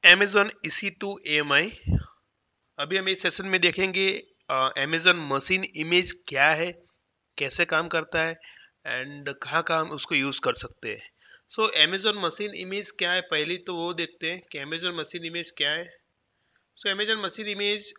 Amazon EC2 AMI। अभी हम इस सेशन में देखेंगे Amazon मशीन इमेज क्या है, कैसे काम करता है एंड कहाँ कहाँ हम उसको यूज कर सकते हैं। सो Amazon मशीन इमेज क्या है, पहले तो वो देखते हैं कि Amazon मशीन इमेज क्या है। सो Amazon मशीन इमेज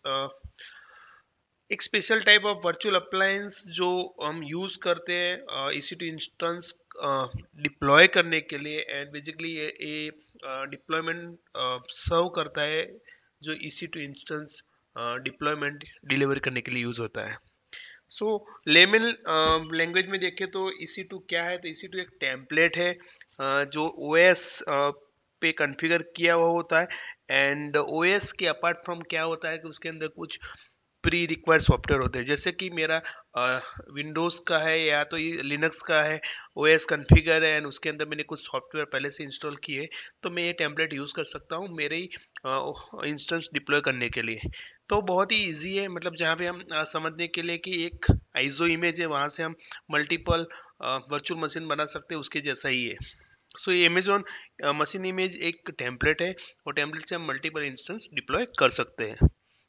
एक special type of virtual appliance जो हम यूज करते हैं EC2 इंस्टेंस डिप्लॉय करने के लिए, एंड बेसिकली ये डिप्लॉयमेंट सर्व करता है जो EC2 इंस्टेंस डिप्लॉयमेंट डिलीवर करने के लिए यूज होता है। सो लेमन लैंग्वेज में देखें तो EC2 क्या है, तो EC2 एक टेम्पलेट है जो OS पे कॉन्फ़िगर किया हुआ होता है। एंड OS के अपार्ट फ्रॉम क्या होता है कि उसके अंदर कुछ प्री रिक्वायर्ड सॉफ्टवेयर होते हैं, जैसे कि मेरा विंडोज़ का है या तो ये लिनक्स का है, OS कॉन्फ़िगर है एंड उसके अंदर मैंने कुछ सॉफ्टवेयर पहले से इंस्टॉल किए, तो मैं ये टेम्पलेट यूज़ कर सकता हूँ मेरे ही इंस्टेंस डिप्लॉय करने के लिए। तो बहुत ही इजी है, मतलब जहाँ पे हम समझने के लिए कि एक आइजो इमेज है, वहाँ से हम मल्टीपल वर्चुअल मशीन बना सकते हैं, उसके जैसा ही है। सो ये अमेजोन मशीन इमेज एक टेम्पलेट है, और टेम्पलेट से हम मल्टीपल इंस्टेंस डिप्लॉय कर सकते हैं।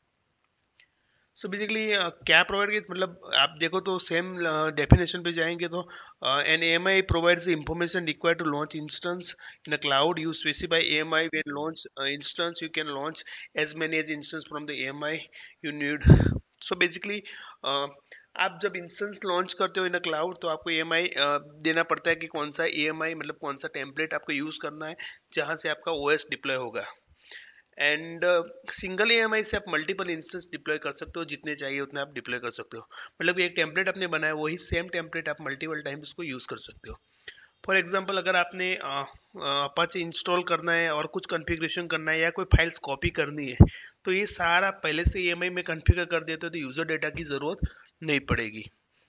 सो बेसिकली क्या प्रोवाइड किया, मतलब आप देखो तो सेम डेफिनेशन पे जाएंगे तो an AMI provides information required to launch instance in a cloud. You specify AMI when launch instance, you can launch as many as instance from the AMI you need. So basically आप जब instance launch करते हो इन a cloud, तो आपको AMI देना पड़ता है कि कौन सा AMI, मतलब कौन सा टेम्पलेट आपको यूज करना है जहाँ से आपका OS डिप्लॉय होगा। एंड सिंगल AMI से आप मल्टीपल इंस्टेंस डिप्लॉय कर सकते हो, जितने चाहिए उतने आप डिप्लॉय कर सकते हो। मतलब एक टेम्पलेट आपने बनाया, वही सेम टेम्पलेट आप मल्टीपल टाइम उसको यूज कर सकते हो। फॉर एग्जांपल, अगर आपने अपाचे इंस्टॉल करना है और कुछ कॉन्फ़िगरेशन करना है या कोई फाइल्स कॉपी करनी है, तो ये सारा पहले से AMI में कॉन्फ़िगर कर देते हो, तो यूजर डेटा की जरूरत नहीं पड़ेगी।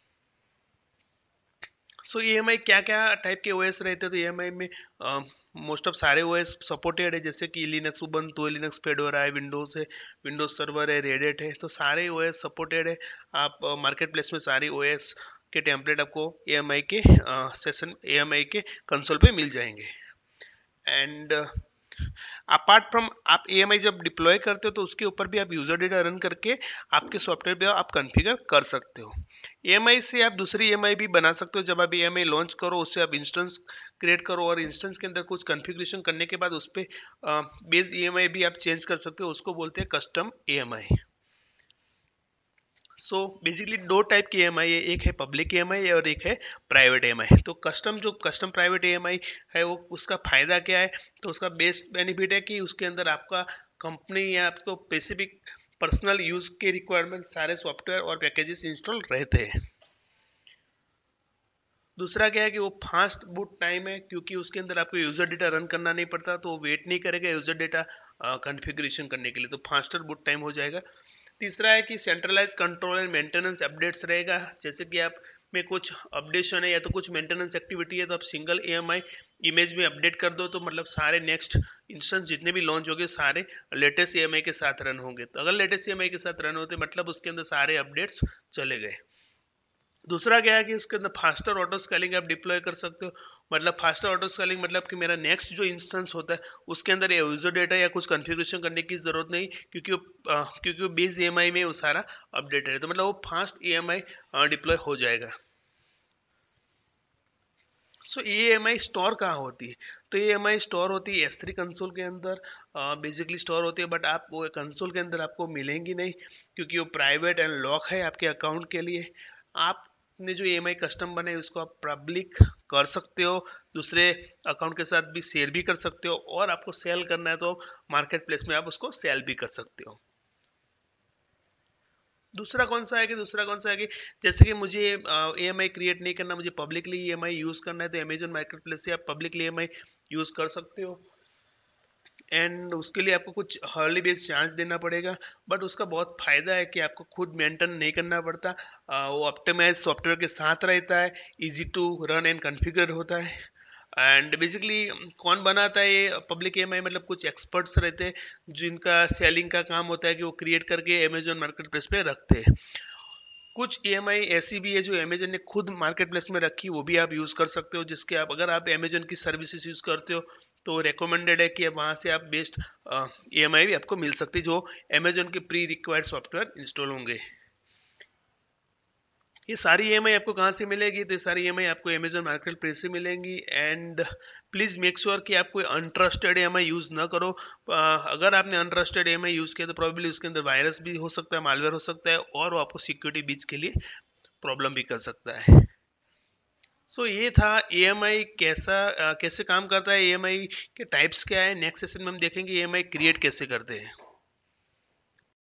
सो EMI क्या क्या टाइप के OS रहते हैं, तो EMI में मोस्ट ऑफ सारे OS सपोर्टेड है, जैसे कि लिनक्स उबंटू है, लिनक्स फेडोरा है, विंडोज है, विंडोज सर्वर है, रेडिट है, तो सारे OS सपोर्टेड है। आप मार्केट प्लेस में सारे OS के टेम्पलेट आपको EMI के सेशन EMI के कंसोल पे मिल जाएंगे। एंड अपार्ट फ्रॉम आप AMI जब डिप्लॉय करते हो, तो उसके ऊपर भी आप यूजर डेटा रन करके आपके सॉफ्टवेयर पे आप कॉन्फ़िगर कर सकते हो। AMI से आप दूसरी AMI भी बना सकते हो, जब आप AMI लॉन्च करो उससे आप इंस्टेंस क्रिएट करो, और इंस्टेंस के अंदर कुछ कॉन्फ़िगरेशन करने के बाद उस पे बेस EMI भी आप चेंज कर सकते हो, उसको बोलते हैं कस्टम AMI। सो बेसिकली दो टाइप की EMI है, एक है पब्लिक EMI और एक है प्राइवेट EMI। तो कस्टम प्राइवेट EMI है, वो उसका फायदा क्या है, तो उसका बेस्ट बेनिफिट है कि उसके अंदर आपका कंपनी या आपको स्पेसिफिक पर्सनल यूज के रिक्वायरमेंट सारे सॉफ्टवेयर और पैकेजेस इंस्टॉल रहते हैं। दूसरा क्या है कि वो फास्ट बूट टाइम है, क्योंकि उसके अंदर आपको यूजर डेटा रन करना नहीं पड़ता, तो वो वेट नहीं करेगा यूजर डेटा कॉन्फ़िगरेशन करने के लिए, तो फास्टर बूट टाइम हो जाएगा। तीसरा है कि centralize control and maintenance updates रहेगा, जैसे कि आप में कुछ अपडेशन है या तो कुछ मेंटेनेंस एक्टिविटी है, तो आप सिंगल AMI इमेज में अपडेट कर दो, तो मतलब सारे नेक्स्ट इंस्टेंस जितने भी लॉन्च होंगे सारे लेटेस्ट AMI के साथ रन होंगे। तो अगर लेटेस्ट AMI के साथ रन होते मतलब उसके अंदर सारे अपडेट्स चले गए। दूसरा क्या है कि उसके अंदर फास्टर ऑटो स्केलिंग आप डिप्लॉय कर सकते हो। मतलब फास्टर ऑटो स्केलिंग मतलब कि मेरा नेक्स्ट जो इंस्टेंस होता है उसके अंदर यूजर डेटा या कुछ कॉन्फ़िगरेशन करने की जरूरत नहीं, क्योंकि वो बेस EMI में वो सारा अपडेटेड है, तो मतलब वो फास्ट EMI डिप्लॉय हो जाएगा। सो EMI स्टोर कहाँ होती है, तो EMI स्टोर होती है S3 कंसोल के अंदर, बेसिकली स्टोर होती है, बट आप वो कंसोल के अंदर आपको मिलेंगी नहीं, क्योंकि वो प्राइवेट एंड लॉक है आपके अकाउंट के लिए। आपने जो EMI कस्टम बनाए उसको आप पब्लिक कर सकते हो, दूसरे अकाउंट के साथ भी शेयर भी कर सकते हो, और आपको सेल करना है तो मार्केट प्लेस में आप उसको सेल भी कर सकते हो। दूसरा कौन सा है कि जैसे कि मुझे EMI क्रिएट नहीं करना, मुझे पब्लिकली EMI यूज करना है, तो अमेजन मार्केट प्लेस से आप पब्लिकली EMI यूज कर सकते हो। एंड उसके लिए आपको कुछ हर्ली बेस चार्ज देना पड़ेगा, बट उसका बहुत फायदा है कि आपको खुद मेंटेन नहीं करना पड़ता। वो ऑप्टिमाइज सॉफ्टवेयर के साथ रहता है, easy to run and configure होता है। एंड बेसिकली कौन बनाता है ये पब्लिक EMI, मतलब कुछ एक्सपर्ट्स रहते हैं जिनका सेलिंग का काम होता है कि वो क्रिएट करके अमेजन मार्केट प्लेस पे रखते हैं। कुछ EMI ऐसी भी है जो अमेजन ने खुद मार्केट प्लेस में रखी, वो भी आप यूज कर सकते हो, जिसके आप अगर आप अमेजन की सर्विसेज यूज करते हो तो रिकमेंडेड है कि वहाँ से आप बेस्ट EMI भी आपको मिल सकती है जो अमेजोन के प्री रिक्वायर्ड सॉफ्टवेयर इंस्टॉल होंगे। ये सारी EMI आपको कहाँ से मिलेगी? तो ये सारी EMI आपको अमेजोन मार्केट प्लेस से मिलेंगी। एंड प्लीज़ मेक श्योर कि आप कोई अनट्रस्टेड EMI यूज़ ना करो। अगर आपने अनट्रस्टेड EMI यूज़ किया तो प्रॉब्लली उसके अंदर वायरस भी हो सकता है, मालवेयर हो सकता है, और वो आपको सिक्योरिटी बीच के लिए प्रॉब्लम भी कर सकता है। सो ये था EMI कैसे काम करता है, EMI के टाइप्स क्या है। नेक्स्ट सेशन में हम देखेंगे EMI क्रिएट कैसे करते हैं।